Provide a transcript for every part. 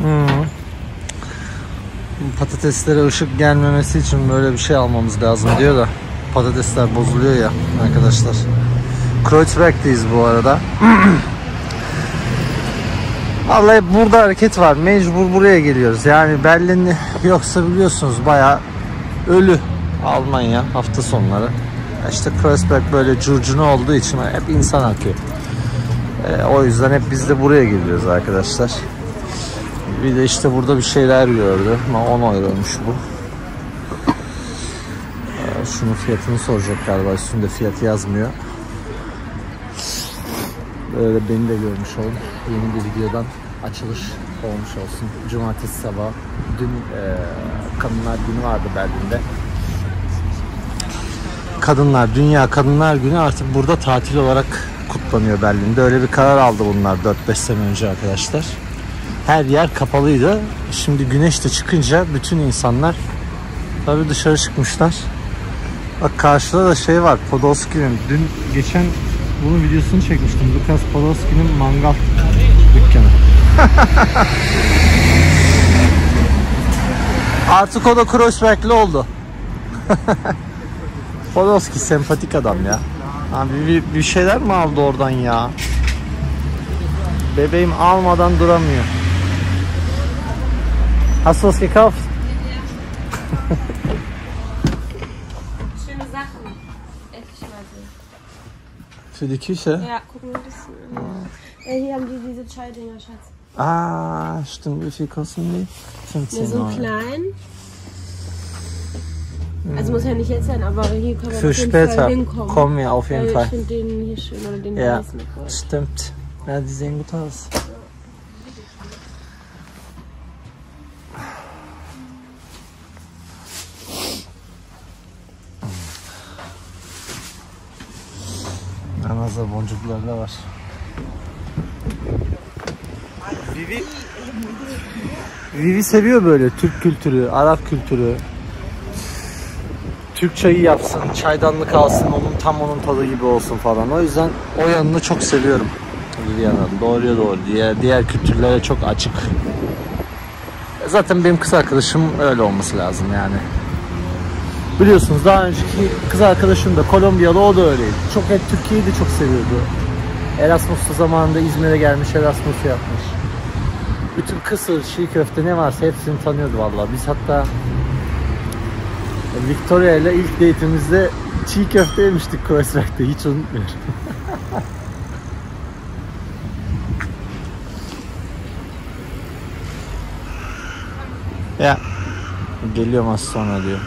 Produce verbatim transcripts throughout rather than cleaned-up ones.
Hmm. Patateslere ışık gelmemesi için böyle bir şey almamız lazım diyor da patatesler bozuluyor ya arkadaşlar. Kreuzberg'deyiz bu arada. Vallahi burada hareket var. Mecbur buraya geliyoruz. Yani Berlin yoksa biliyorsunuz bayağı ölü Almanya hafta sonları. İşte Kreuzberg böyle curcuna olduğu için hep insan akıyor. E, o yüzden hep biz de buraya geliyoruz arkadaşlar. Bir de işte burada bir şeyler gördü. Ama on euroymuş bu. E, şunun fiyatını soracak galiba. Üstünde fiyatı yazmıyor. Böyle beni de görmüş olun. Yeni bir videodan açılış olmuş olsun. Cumartesi sabahı. Dün e, Kadınlar Günü vardı Berlin'de. Kadınlar, Dünya Kadınlar Günü artık burada tatil olarak kutlanıyor Berlin'de. Öyle bir karar aldı bunlar dört beş sene önce arkadaşlar. Her yer kapalıydı. Şimdi güneş de çıkınca bütün insanlar tabii dışarı çıkmışlar. Bak karşıda da şey var. Podolski'nin dün geçen bunun videosunu çekmiştim. Lukas Podolski'nin mangal dükkanı. Artık o da Kreuzberg'li oldu. Podolski sempatik adam ya. Abi bir, bir şeyler mi aldı oradan ya? Bebeğim almadan duramıyor. Hast du was gekauft? Schöne Sachen. Echt mal so. Für die Küche? Ja, gucken wir das. Ja, hier haben die diese Chai-Dinger, Schatz. Ah, stimmt. Wie viel kosten die? fünfzehn Ja, so Euro. klein. Also muss ja nicht jetzt sein, aber hier kann man Für auf jeden später Fall hinkommen. kommen wir auf jeden Weil Fall. ich finde den hier schön oder den Ja, weißen. stimmt. Ja, die sehen gut aus. Anazar boncuklar da var. Vivi Vivi seviyor böyle Türk kültürü, Arap kültürü. Türk çayı yapsın, çaydanlık alsın, onun tam onun tadı gibi olsun falan. O yüzden o yanını çok seviyorum. Vivian'ın doğruya doğru. Diğer diğer kültürlere çok açık. Zaten benim kız arkadaşım öyle olması lazım yani. Biliyorsunuz daha önceki kız arkadaşım da Kolombiyalı, o da öyleydi. Çok hep Türkiye'yi de çok seviyordu. Erasmus'ta zamanında İzmir'e gelmiş, Erasmus yapmış. Bütün kısır, çiğ köfte ne varsa hepsini tanıyordu vallahi. Biz hatta Victoria ile ilk date'imizde çiğ köfte yemiştik Kreuzberg'de, hiç unutmuyorum. Ya geliyorum az sonra diyor.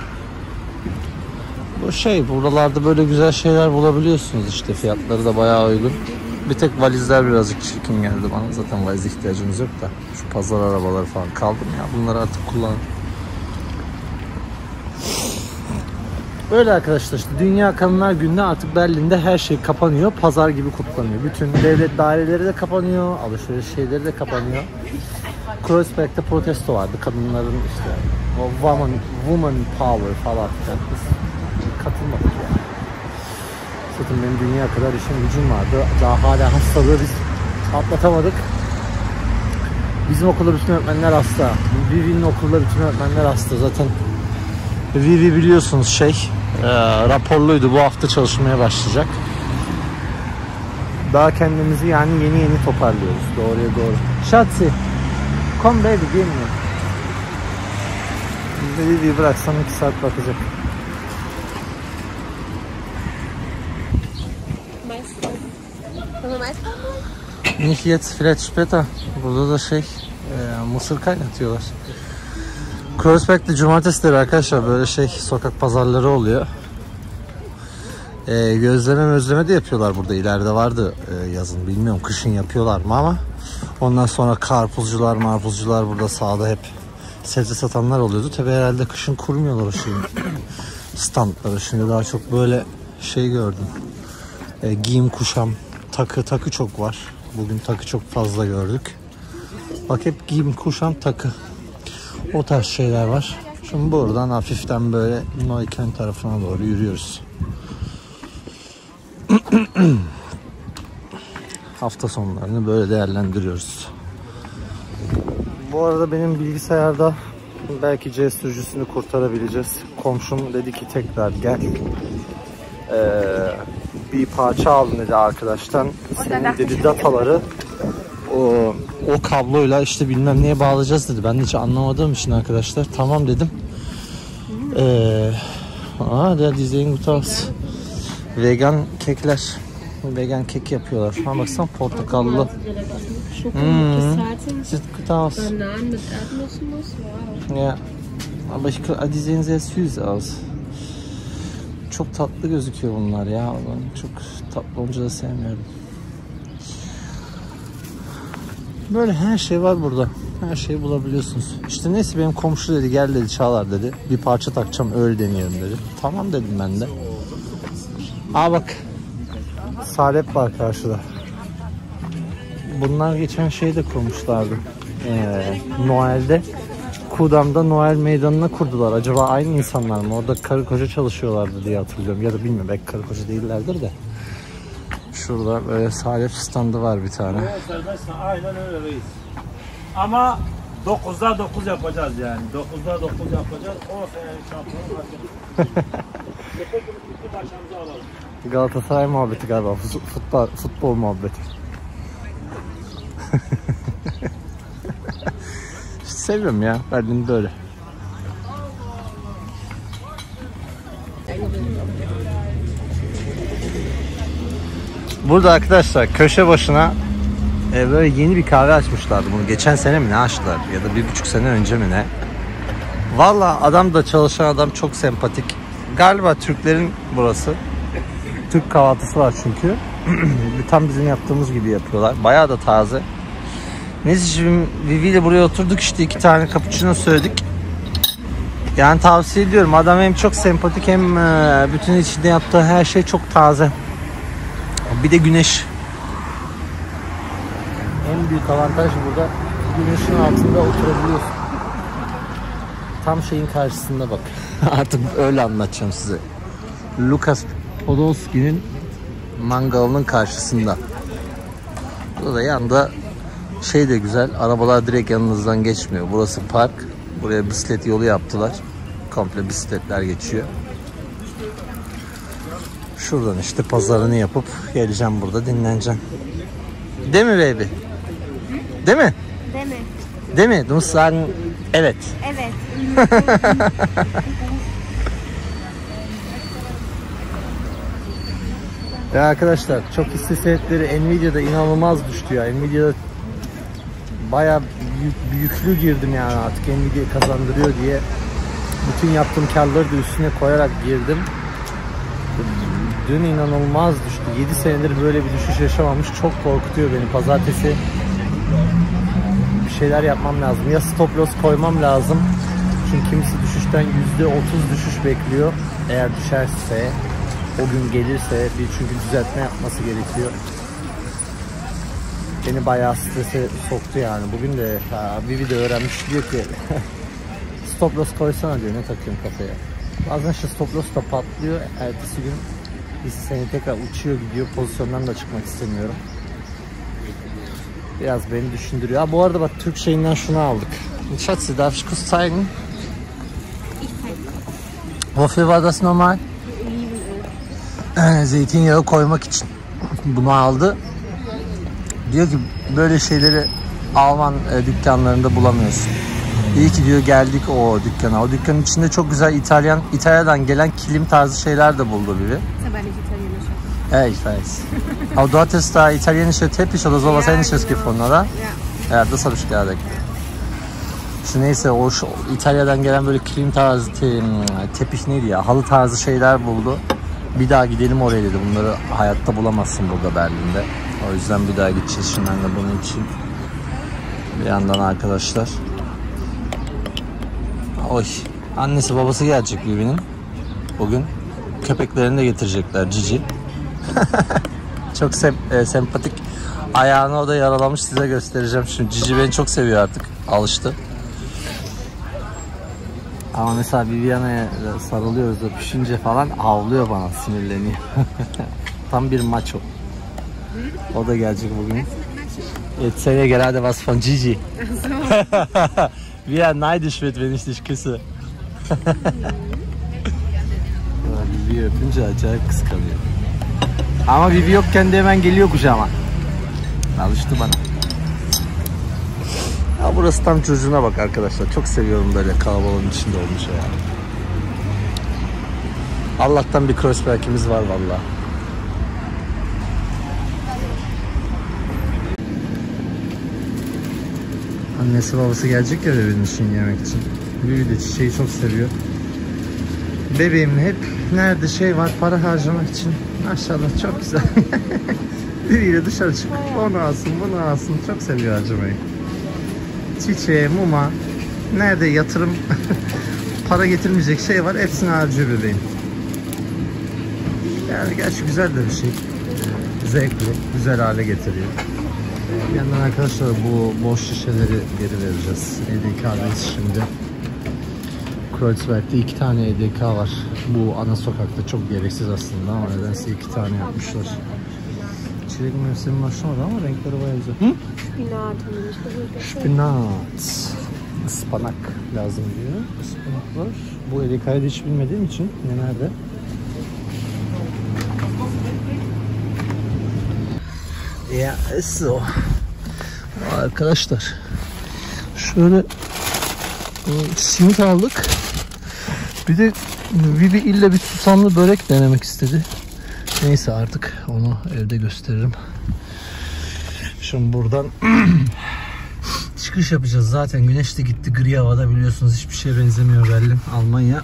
Bu şey, buralarda böyle güzel şeyler bulabiliyorsunuz işte, fiyatları da bayağı uygun. Bir tek valizler birazcık çirkin geldi bana, zaten valiz ihtiyacımız yok da. Şu pazar arabaları falan kaldım ya, bunları artık kullanın. Böyle arkadaşlar, işte Dünya Kadınlar Günü'nde artık Berlin'de her şey kapanıyor, pazar gibi kutlanıyor. Bütün devlet daireleri de kapanıyor, alışveriş şeyleri de kapanıyor. Kreuzberg'de protesto vardı, kadınların işte o woman, woman power falan filan. Biz katılmadık yani. Zaten benim dünya kadar işim gücüm vardı. Daha hala hastalığı biz atlatamadık. Bizim okulda bütün öğretmenler hasta. Vivi'nin okulda bütün öğretmenler hasta. Zaten Vivi biliyorsunuz şey, e, raporluydu. Bu hafta çalışmaya başlayacak. Daha kendimizi yani yeni yeni toparlıyoruz. Doğruya doğru. Schatzi, come baby, gelmiyor. Vivi'yi bıraksam iki saat bakacak. Nicht jetzt, vielleicht später. Burada da şey, e, mısır kaynatıyorlar. Kreuzberg'de cumartesileri arkadaşlar böyle şey sokak pazarları oluyor. E, gözleme özleme de yapıyorlar burada. İleride vardı e, yazın, bilmiyorum kışın yapıyorlar mı ama. Ondan sonra karpuzcular, marpuzcular burada sağda hep sebze satanlar oluyordu. Tabi herhalde kışın kurmuyorlar o şeyin standları. Şimdi daha çok böyle şey gördüm. E, giyim kuşam, takı, takı çok var. Bugün takı çok fazla gördük. Bak hep giyim kuşam takı. O tarz şeyler var. Şimdi buradan hafiften böyle Neukölln tarafına doğru yürüyoruz. Hafta sonlarını böyle değerlendiriyoruz. Bu arada benim bilgisayarda belki C sürücüsünü kurtarabileceğiz. Komşum dedi ki tekrar gel. Ee, bir parça alın dedi arkadaştan. Senin dedi dataları o, o kabloyla işte bilmem neye bağlayacağız dedi. Ben de hiç anlamadığım için arkadaşlar tamam dedim. Ee, aa der dizeyim utas. Vegan kekler. Vegan kek yapıyorlar. Ha baksana portakallı. Hmm. Sieht gut aus. Bananen mit Erdnussmus, wow. Ja. Aber ich die sehen sehr süß aus. Çok tatlı gözüküyor bunlar ya. Ben çok tatlı olunca da sevmiyorum. Böyle her şey var burada. Her şeyi bulabiliyorsunuz. İşte neyse benim komşu dedi gel dedi Çağlar dedi. Bir parça takacağım öyle deneyelim dedi. Tamam dedim ben de. Aa bak. Salep var karşıda. Bunlar geçen şeyde kurmuşlardı. Ee, Noel'de. Kudam'da Noel meydanına kurdular. Acaba aynı insanlar mı? Orada karı koca çalışıyorlardı diye hatırlıyorum. Ya da bilmiyorum belki karı koca değillerdir de. Şurada böyle salep standı var bir tane. Evet serbest, aynen öyle reis. Ama dokuzda dokuz yapacağız yani. dokuzda dokuz yapacağız. O sene şampiyonu başlayalım. Köpek gibi bitti başımıza alalım. Galatasaray muhabbeti galiba. Futbol, futbol muhabbeti. Seviyorum ya. Berlin böyle. Burada arkadaşlar köşe başına e, böyle yeni bir kahve açmışlardı. Bunu geçen sene mi ne açtılar? Ya da bir buçuk sene önce mi ne? Valla adam da çalışan adam çok sempatik. Galiba Türklerin burası. Türk kahvaltısı var çünkü. Tam bizim yaptığımız gibi yapıyorlar. Bayağı da taze. Neyse şimdi Vivi ile buraya oturduk işte iki tane cappuccino söyledik. Yani tavsiye ediyorum. Adam hem çok sempatik hem bütün içinde yaptığı her şey çok taze. Bir de güneş. En büyük avantaj burada güneşin altında oturabiliyorsun. Tam şeyin karşısında bak. Artık öyle anlatacağım size. Lukas Podolski'nin mangalının karşısında. Burada da yanında şey de güzel. Arabalar direkt yanınızdan geçmiyor. Burası park. Buraya bisiklet yolu yaptılar. Komple bisikletler geçiyor. Şuradan işte pazarını yapıp geleceğim burada dinleneceğim. Değil mi baby? Değil mi? Değil mi? Değil mi? Du musst sagen evet. Evet. Ya arkadaşlar çok hisse senetleri Nvidia'da inanılmaz düştü ya. Nvidia'da bayağı büyük, büyüklü girdim yani artık Nvidia kazandırıyor diye. Bütün yaptığım karları da üstüne koyarak girdim. Dün inanılmaz düştü. yedi senedir böyle bir düşüş yaşamamış. Çok korkutuyor beni. Pazartesi bir şeyler yapmam lazım. Ya stop loss koymam lazım. Çünkü kimisi düşüşten yüzde otuz düşüş bekliyor. Eğer düşerse, o gün gelirse bir çünkü düzeltme yapması gerekiyor. Beni bayağı strese soktu yani. Bugün de Vivi de öğrenmiş diyor ki stop loss koysana diyor. Ne takıyorsun kafaya? Bazen işte stop loss da patlıyor. Ertesi gün hisse senedi tekrar uçuyor gidiyor. Pozisyondan da çıkmak istemiyorum. Biraz beni düşündürüyor. Ha, bu arada bak Türk şeyinden şunu aldık. Schatzi, darf ich kurz zeigen? Wofür war das normal? Zeytinyağı koymak için bunu aldı. Diyor ki böyle şeyleri Alman e, dükkanlarında bulamıyorsun. İyi ki diyor geldik o dükkana. O dükkanın içinde çok güzel İtalyan İtalya'dan gelen kilim tarzı şeyler de buldu biri. Evet, ich weiß. Aber dort ist da italienische Teppich oder sowas ähnliches gefunden, oder? Ja, das habe ich gerade. İşte neyse o şu, İtalya'dan gelen böyle kilim tarzı te, tepih neydi ya? Halı tarzı şeyler buldu. Bir daha gidelim oraya dedi. Bunları hayatta bulamazsın burada Berlin'de. O yüzden bir daha gideceğiz şimdi de bunun için. Bir yandan arkadaşlar. Oy. Annesi babası gelecek Vivi'nin. Bugün köpeklerini de getirecekler Cici. Çok sem e, sempatik. Ayağını o da yaralamış, size göstereceğim şimdi. Cici beni çok seviyor artık. Alıştı. Ama mesela Viviana'ya sarılıyoruz öpüşünce falan havlıyor bana, sinirleniyor. Tam bir maço. O da gelecek bugün. Jetzt sehe ich gerade was von Gigi. Wie er neidisch wird, wenn ich dich küsse. Vivi öpünce acayip kıskanıyor. Ama Vivi yokken de hemen geliyor kucağıma. Alıştı bana. Ya burası tam çocuğuna bak arkadaşlar. Çok seviyorum böyle kalabalığın içinde olmuş ya. Allah'tan bir Kreuzberg'imiz var vallahi. Annesi babası gelecek ya bebeğin için yemek için. Vivi de çiçeği çok seviyor. Bebeğim hep nerede şey var para harcamak için. Maşallah çok güzel. Biriyle dışarı çık. Onu alsın bunu alsın. Çok seviyor harcamayı. Çiçeğe, muma. Nerede yatırım para getirmeyecek şey var. Hepsini harcıyor bebeğim. Yani gerçi güzel de bir şey. Zevkli. Güzel hale getiriyor. Bir yandan arkadaşlar bu boş şişeleri geri vereceğiz. E D K'dayız şimdi. Kreuzberg'de iki tane E D K var. Bu ana sokakta çok gereksiz aslında ama nedense iki tane yapmışlar. Çilek mevsimi başlamadı ama renkleri bayağı güzel. Hı? Spinat. Spinat. Ispanak lazım diyor. Ispanak var. Bu E D K'yı hiç bilmediğim için ne nerede? Ya so. Arkadaşlar şöyle simit aldık. Bir de Vivi ille bir susamlı börek denemek istedi. Neyse artık onu evde gösteririm. Şimdi buradan çıkış yapacağız. Zaten güneş de gitti. Gri havada biliyorsunuz. Hiçbir şeye benzemiyor Berlin, Almanya.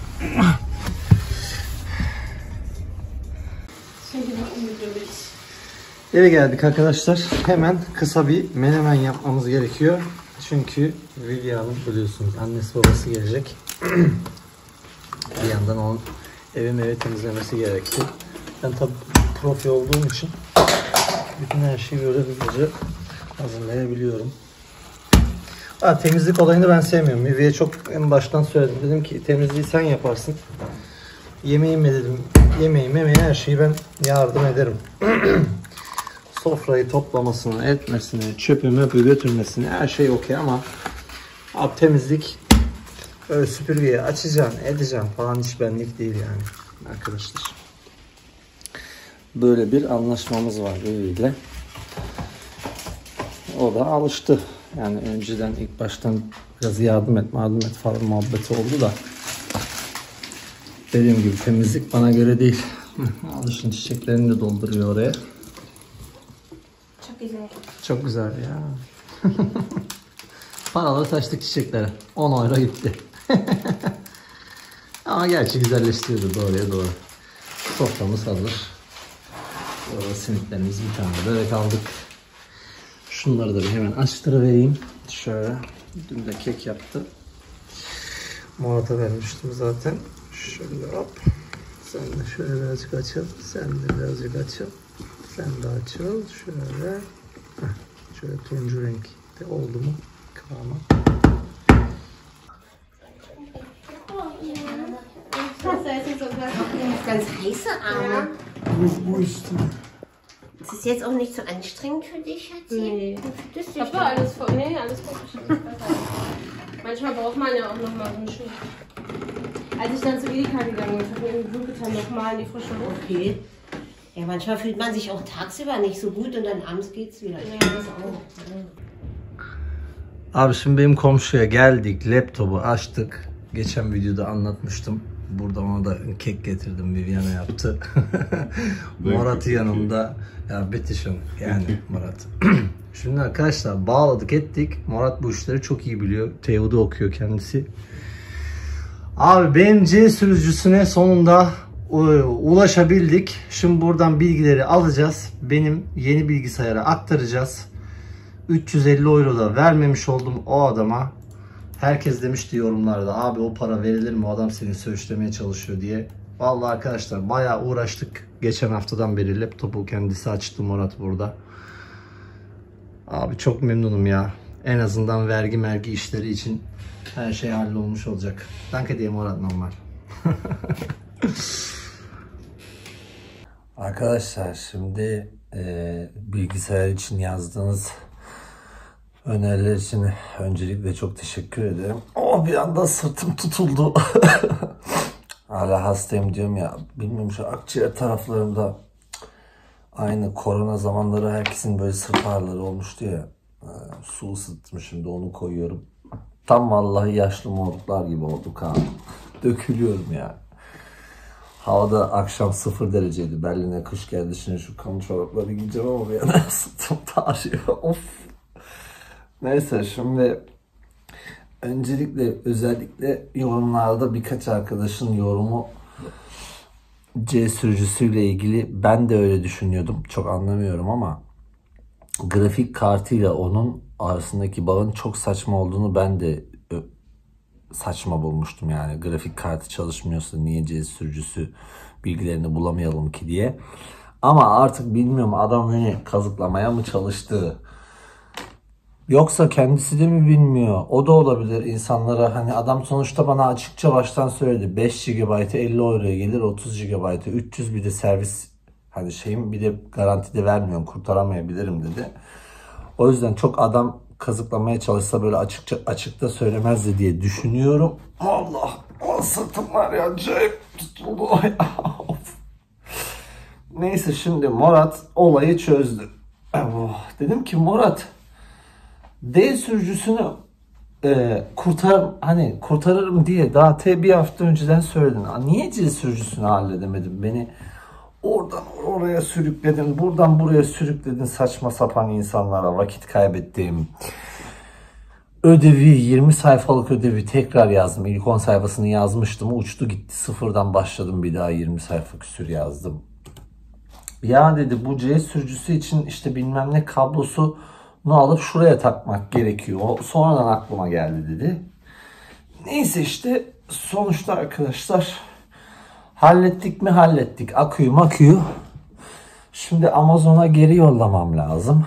Eve geldik arkadaşlar. Hemen kısa bir menemen yapmamız gerekiyor. Çünkü Vivian'ın biliyorsunuz annesi babası gelecek. Bir yandan onun evi evi temizlemesi gerekti. Ben tabi profi olduğum için bütün her şeyi böyle hızlıca hazırlayabiliyorum. Ha, temizlik olayını ben sevmiyorum. Vivi'ye çok en baştan söyledim. Dedim ki temizliği sen yaparsın. Yemeği mi dedim. Yemeği memeği her şeyi ben yardım ederim. Sofrayı toplamasını, etmesini, çöpü möpü götürmesini her şey okey ama abi temizlik öyle süpürgeyi açacaksın, edeceksin falan hiç benlik değil yani arkadaşlar. Böyle bir anlaşmamız var Vivi'yle. O da alıştı. Yani önceden ilk baştan biraz yardım et, yardım et falan muhabbeti oldu da dediğim gibi temizlik bana göre değil. Alışın çiçeklerini de dolduruyor oraya. Çok güzel. Çok güzel ya. Paraları taştık çiçeklere. on euro gitti. Ama gerçi güzelleştiriyordu doğruya doğru. Soframız hazır. Orada simitlerimiz bir tane börek aldık. Şunları da bir hemen açtırıvereyim. Şöyle. Dün de kek yaptı. Murat'a vermiştim zaten. Şöyle hop. Sen de şöyle birazcık açıl. Sen de birazcık açıl. Sen de açıl. Şöyle. Heh. Şöyle turuncu renk de oldu mu? Kıvamı. Ganz heiße Arme. Ist es jetzt auch nicht so anstrengend für dich, Schatzi? Nee. Das Ich habe alles vor. Nee, alles gut. Manchmal braucht man ja auch noch mal so einen Schub. Als ich dann zu Edeka gegangen bin, habe ich mir gut getan, noch mal in die frische Luft. Okay. Ja, manchmal fühlt man sich auch tagsüber nicht so gut und dann abends geht's wieder. Ich Ja, das auch. Abi şimdi benim komşuya geldik. Laptopu açtık. Geçen videoda anlatmıştım. Burada ona da kek getirdim. Viviana yaptı. Murat'ı yanımda. Ya bitişim yani Murat. Şimdi arkadaşlar bağladık ettik. Murat bu işleri çok iyi biliyor. T U'da okuyor kendisi. Abi benim C sürücüsüne sonunda ulaşabildik. Şimdi buradan bilgileri alacağız. Benim yeni bilgisayara aktaracağız. üç yüz elli euro da vermemiş oldum o adama. Herkes demişti yorumlarda abi o para verilir mi, o adam seni söğüşlemeye çalışıyor diye. Vallahi arkadaşlar bayağı uğraştık. Geçen haftadan beri laptopu kendisi açtı Murat burada. Abi çok memnunum ya. En azından vergi mergi işleri için her şey hallolmuş olacak. Danke dir Murat normal. Arkadaşlar şimdi e, bilgisayar için yazdığınız Öneriler için öncelikle çok teşekkür ederim. Oh, bir anda sırtım tutuldu. Hala hastayım diyorum ya. Bilmiyorum, şu akciğer taraflarımda aynı korona zamanları herkesin böyle sırt ağrıları olmuştu ya. Ee, su ısıttım, şimdi onu koyuyorum. Tam vallahi yaşlı moruklar gibi olduk ha. Dökülüyorum ya. Havada akşam sıfır dereceydi. Berlin'e kış geldi. Şimdi şu kalın çorapları giyeceğim ama bir yana sırtım ağrıyor. Of. Neyse, şimdi öncelikle özellikle yorumlarda birkaç arkadaşın yorumu C sürücüsüyle ilgili. Ben de öyle düşünüyordum. Çok anlamıyorum ama grafik kartıyla onun arasındaki bağın çok saçma olduğunu ben de saçma bulmuştum. Yani grafik kartı çalışmıyorsa niye C sürücüsü bilgilerini bulamayalım ki diye. Ama artık bilmiyorum, adam beni kazıklamaya mı çalıştı? Yoksa kendisi de mi bilmiyor? O da olabilir insanlara. Hani adam sonuçta bana açıkça baştan söyledi. beş gigabaytı elli euroya gelir, otuz gigabaytı üç yüz, bir de servis hani şeyim, bir de garanti de vermiyorum, kurtaramayabilirim dedi. O yüzden çok adam kazıklamaya çalışsa böyle açıkça açıkta söylemezdi diye düşünüyorum. Allah, o sırtım var ya, acayip tutuldu. Neyse, şimdi Murat olayı çözdü. Oh, dedim ki Murat, D sürücüsünü e, kurtar hani kurtarırım diye daha te bir hafta önceden söyledin. Niye C sürücüsünü halledemedin? Beni oradan oraya sürükledin, buradan buraya sürükledin, saçma sapan insanlara vakit kaybettiğim. Ödevi, yirmi sayfalık ödevi tekrar yazdım. İlk on sayfasını yazmıştım. Uçtu gitti. Sıfırdan başladım. Bir daha yirmi sayfa küsür yazdım. Ya dedi, bu C sürücüsü için işte bilmem ne kablosunu alıp şuraya takmak gerekiyor. O sonradan aklıma geldi dedi. Neyse işte sonuçta arkadaşlar hallettik mi hallettik. Aküyü maküyü. Şimdi Amazon'a geri yollamam lazım.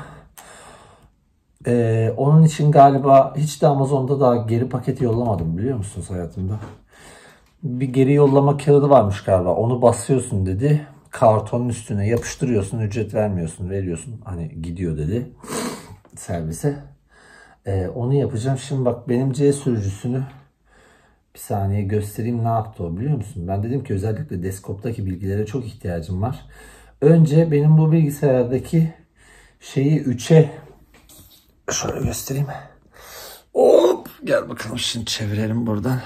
Ee, onun için galiba hiç de Amazon'da daha geri paketi yollamadım, biliyor musunuz hayatımda? Bir geri yollama kağıdı varmış galiba. Onu basıyorsun dedi. Kartonun üstüne yapıştırıyorsun. Ücret vermiyorsun. Veriyorsun. Hani gidiyor dedi servise. Ee, onu yapacağım. Şimdi bak, benim C sürücüsünü bir saniye göstereyim. Ne yaptı o, biliyor musun? Ben dedim ki özellikle desktop'taki bilgilere çok ihtiyacım var. Önce benim bu bilgisayardaki şeyi üçe şöyle göstereyim. Hop, gel bakalım, şimdi çevirelim buradan.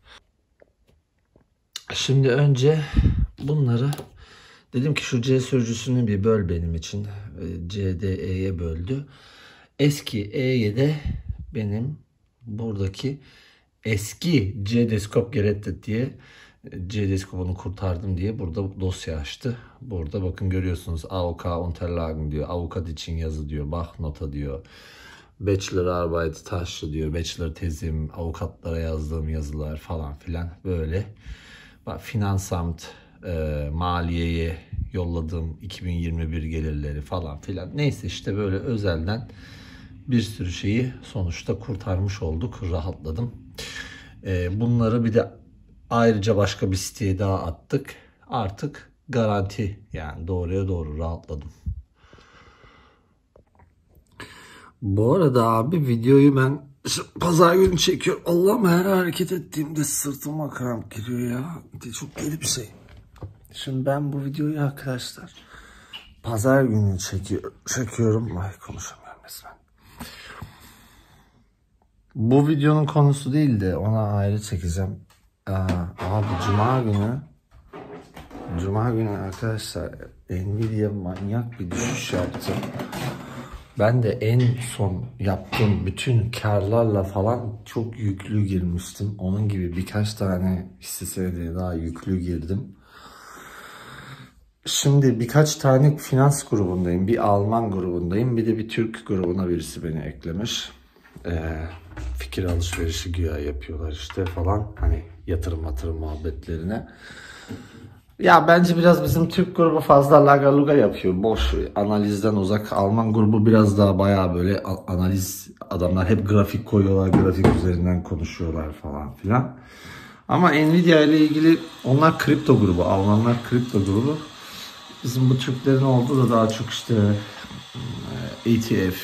Şimdi önce bunları dedim ki şu C sürücüsünü bir böl benim için. C D E'ye böldü. Eski E'ye de benim buradaki eski C Desktop Gerettet diye C Desktop'unu kurtardım diye burada dosya açtı. Burada bakın görüyorsunuz, A O K Unterlagen diyor. Avukat için yazı diyor. Bach nota diyor. Bachelor Arbeit taşlı diyor. Bachelor tezim, avukatlara yazdığım yazılar falan filan böyle. Bak, Finansamt, e, maliyeye yolladığım iki bin yirmi bir gelirleri falan filan. Neyse işte böyle özelden bir sürü şeyi sonuçta kurtarmış olduk. Rahatladım. E, bunları bir de ayrıca başka bir siteye daha attık. Artık garanti, yani doğruya doğru rahatladım. Bu arada abi, videoyu ben pazar günü çekiyorum. Allah'ım, her hareket ettiğimde sırtıma kramp giriyor ya. Çok deli bir şey. Şimdi ben bu videoyu arkadaşlar pazar günü çekiyor, çekiyorum. Ay, konuşamıyorum mesela. Bu videonun konusu değil de ona ayrı çekeceğim. Aa, abi Cuma günü Cuma günü arkadaşlar Nvidia manyak bir düşüş yaptı. Ben de en son yaptığım bütün karlarla falan çok yüklü girmiştim. Onun gibi birkaç tane hisse senedine daha yüklü girdim. Şimdi birkaç tane finans grubundayım. Bir Alman grubundayım. Bir de bir Türk grubuna birisi beni eklemiş. Ee, fikir alışverişi güya yapıyorlar işte falan. Hani yatırım yatırım muhabbetlerine. Ya bence biraz bizim Türk grubu fazla laga luga yapıyor. Boş, analizden uzak. Alman grubu biraz daha bayağı böyle analiz, adamlar hep grafik koyuyorlar. Grafik üzerinden konuşuyorlar falan filan. Ama Nvidia ile ilgili, onlar kripto grubu. Almanlar kripto grubu. Bizim bu Türklerin olduğu da daha çok işte E T F,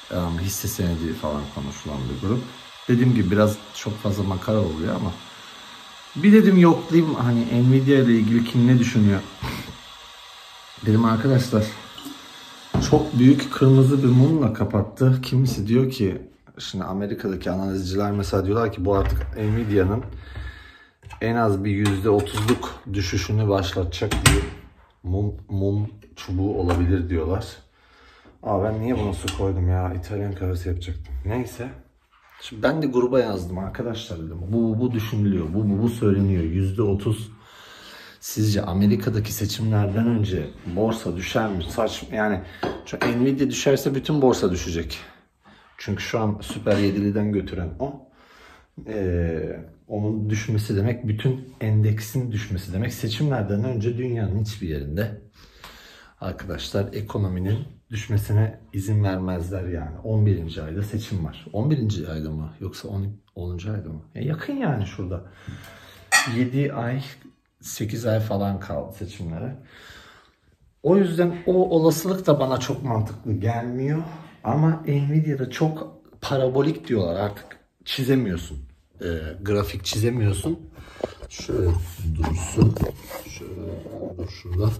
um, hisse senedi falan konuşulan bir grup. Dediğim gibi biraz çok fazla makara oluyor ama bir dedim yoklayayım hani Nvidia ile ilgili kim ne düşünüyor. Dedim arkadaşlar çok büyük kırmızı bir mumla kapattı. Kimisi diyor ki şimdi Amerika'daki analizciler mesela diyorlar ki bu artık Nvidia'nın en az bir yüzde otuzluk düşüşünü başlatacak bir mum, mum çubuğu olabilir diyorlar. Aa ben niye bunu su koydum ya? İtalyan kahvesi yapacaktım. Neyse. Şimdi ben de gruba yazdım arkadaşlar dedim. Bu bu düşünülüyor. Bu bu, bu söyleniyor. yüzde otuz sizce Amerika'daki seçimlerden önce borsa düşer mi? Saçma yani. Çünkü Nvidia düşerse bütün borsa düşecek. Çünkü şu an Süper yediliden götüren o. Ee, onun düşmesi demek bütün endeksin düşmesi demek. Seçimlerden önce dünyanın hiçbir yerinde arkadaşlar ekonominin düşmesine izin vermezler yani. on birinci ayda seçim var. on birinci ayda mı yoksa onuncu ayda mı? E yakın yani şurada. yedi ay sekiz ay falan kaldı seçimlere. O yüzden o olasılık da bana çok mantıklı gelmiyor. Ama Nvidia'da çok parabolik diyorlar artık çizemiyorsun. E, grafik çizemiyorsun. Şöyle dursun. Şöyle dur şurada.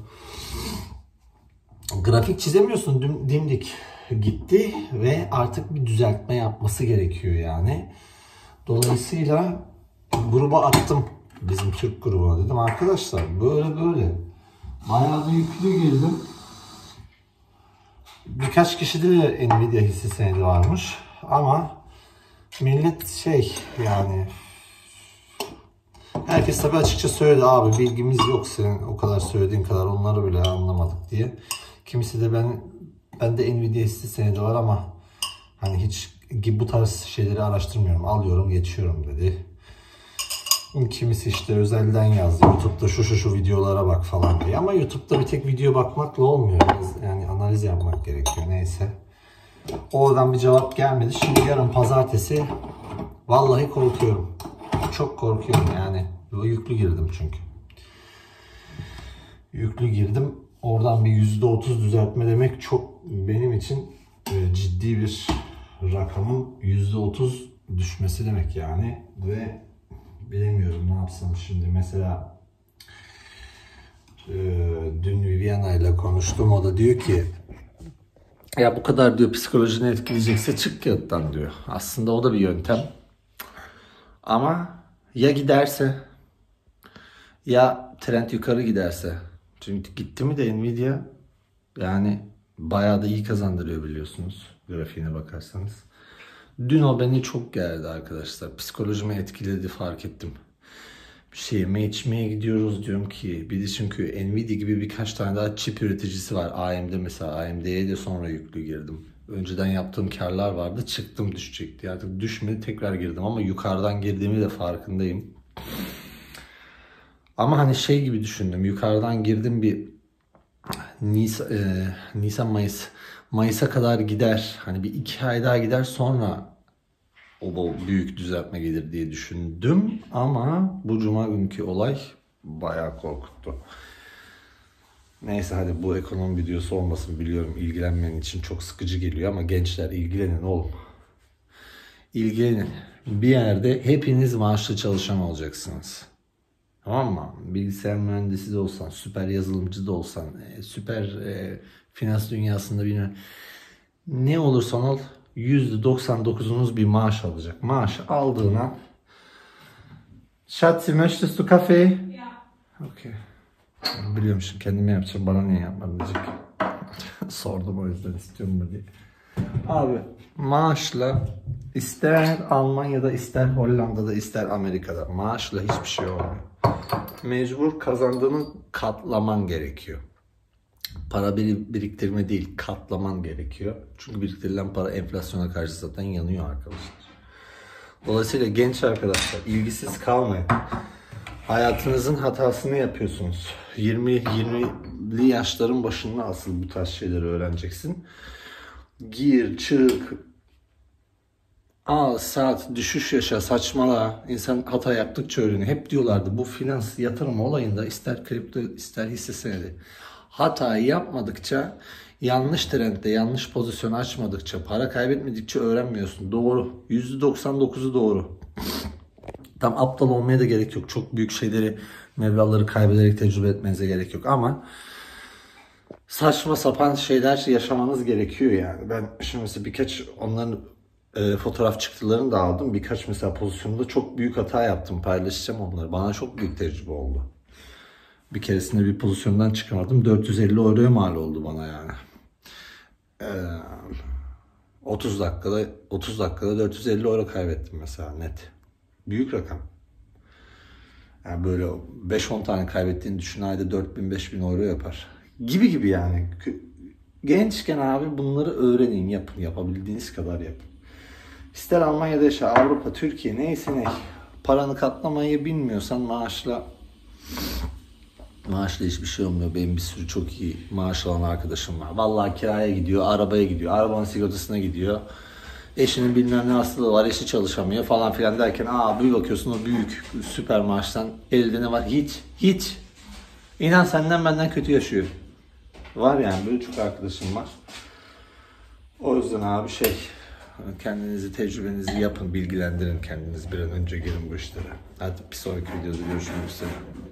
Grafik çizemiyorsun, dim, dimdik gitti ve artık bir düzeltme yapması gerekiyor yani. Dolayısıyla gruba attım, bizim Türk grubuna dedim arkadaşlar böyle böyle bayağı da yüklü girdim. Birkaç kişide de Nvidia hisse senedi varmış ama millet şey yani herkes tabi açıkça söyledi abi bilgimiz yok senin o kadar söylediğin kadar onları bile anlamadık diye. Kimisi de ben ben de Nvidia hisse senedi var ama hani hiç bu tarz şeyleri araştırmıyorum. Alıyorum, geçiyorum dedi. Kimisi işte özelden yazdı. YouTube'da şu şu şu videolara bak falan diye. Ama YouTube'da bir tek video bakmakla olmuyor. Yani analiz yapmak gerekiyor. Neyse. Oradan bir cevap gelmedi. Şimdi yarın pazartesi vallahi korkuyorum. Çok korkuyorum yani. Yüklü girdim çünkü. Yüklü girdim. Oradan bir yüzde otuz düzeltme demek çok benim için ciddi bir rakamın yüzde otuz düşmesi demek yani ve bilemiyorum ne yapsam şimdi mesela e, dün Viviana ile konuştum o da diyor ki ya bu kadar diyor psikolojini etkileyecekse çık kağıttan diyor. Aslında o da bir yöntem ama ya giderse ya trend yukarı giderse. Çünkü gitti mi de Nvidia yani bayağı da iyi kazandırıyor biliyorsunuz grafiğine bakarsanız. Dün o beni çok gerdi arkadaşlar. Psikolojimi etkiledi fark ettim. Bir şey yeme içmeye gidiyoruz diyorum ki bir de çünkü Nvidia gibi birkaç tane daha çip üreticisi var. A M D mesela A M D'ye de sonra yüklü girdim. Önceden yaptığım karlar vardı çıktım düşecekti. Artık düşmedi tekrar girdim ama yukarıdan girdiğimi de farkındayım. Ama hani şey gibi düşündüm. Yukarıdan girdim bir Nisan, e, Nisan Mayıs Mayıs'a kadar gider. Hani bir iki ay daha gider sonra o büyük düzeltme gelir diye düşündüm. Ama bu cuma günkü olay bayağı korkuttu. Neyse hadi bu ekonomi videosu olmasın biliyorum. İlgilenmeyen için çok sıkıcı geliyor ama gençler ilgilenin oğlum. İlgilenin. Bir yerde hepiniz maaşlı çalışan olacaksınız. Tamam mı? Bilgisayar mühendisi de olsan, süper yazılımcı da olsan, süper e, finans dünyasında bilmem ne olursan ol yüzde doksan dokuzunuz bir maaş alacak. Maaş aldığına Schatzi, möchtest du Kaffee? Ja. Okay. Biliyormuşum kendime yapacağım. Bana niye yapmadın diyecek. Sordum o yüzden istiyorum mu diye. Abi maaşla ister Almanya'da ister Hollanda'da ister Amerika'da maaşla hiçbir şey olmuyor. Mecbur kazandığını katlaman gerekiyor. Para biriktirme değil katlaman gerekiyor. Çünkü biriktirilen para enflasyona karşı zaten yanıyor arkadaşlar. Dolayısıyla genç arkadaşlar ilgisiz kalmayın. Hayatınızın hatasını yapıyorsunuz. yirmi yirmili yaşların başında asıl bu tarz şeyleri öğreneceksin. Gir, çık, al, saat, düşüş yaşa, saçmala. İnsan hata yaptıkça öğreniyor. Hep diyorlardı bu finans yatırım olayında ister kripto ister hisse senedi. Hatayı yapmadıkça Yanlış trendde, yanlış pozisyon açmadıkça, para kaybetmedikçe öğrenmiyorsun. Doğru. yüzde doksan dokuzu doğru. Tam aptal olmaya da gerek yok. Çok büyük şeyleri, meblağları kaybederek tecrübe etmenize gerek yok. Ama saçma sapan şeyler yaşamanız gerekiyor yani. Ben şimdi mesela birkaç onların e, fotoğraf çıktılarını da aldım. Birkaç mesela pozisyonda çok büyük hata yaptım. Paylaşacağım onları. Bana çok büyük tecrübe oldu. Bir keresinde bir pozisyondan çıkamadım. dört yüz elli euroya mal oldu bana yani. Ee, otuz dakikada otuz dakikada dört yüz elli euro kaybettim mesela net. Büyük rakam. Yani böyle beş on tane kaybettiğini düşün, ayda dört bin beş bin euro yapar. Gibi gibi yani. Gençken abi bunları öğrenin, yapın. Yapabildiğiniz kadar yapın. İster Almanya'da yaşa, Avrupa, Türkiye neyse ne. Paranı katlamayı bilmiyorsan maaşla maaşla hiçbir şey olmuyor. Benim bir sürü çok iyi maaş alan arkadaşım var. Vallahi kiraya gidiyor, arabaya gidiyor, arabanın sigortasına gidiyor. Eşinin bilmem ne hastalığı var, eşi çalışamıyor falan filan derken aa bir bakıyorsun o büyük süper maaştan elde ne var? Hiç, hiç. İnan senden benden kötü yaşıyor. Var yani böyle çok arkadaşım var. O yüzden abi şey, kendinizi, tecrübenizi yapın, bilgilendirin kendinizi, bir an önce girin bu işlere. Hadi bir sonraki videoda görüşmek üzere.